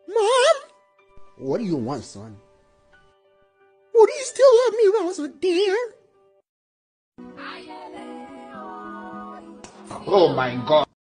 Mom? What do you want, son? Would you still love me if I was a deer? Oh my God.